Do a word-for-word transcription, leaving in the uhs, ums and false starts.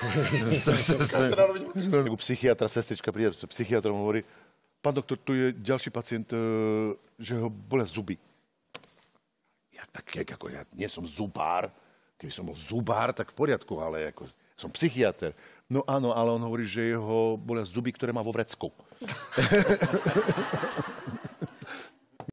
U psychiatra, sestrička príde, psychiatra mu hovorí, pán doktor, tu je ďalší pacient, že ho bolia zuby. Ja tak, ako ja nie som zubár, keby som bol zubár, tak v poriadku, ale ako, som psychiatr. No áno, ale on hovorí, že jeho bolia zuby, ktoré má vo vrecku.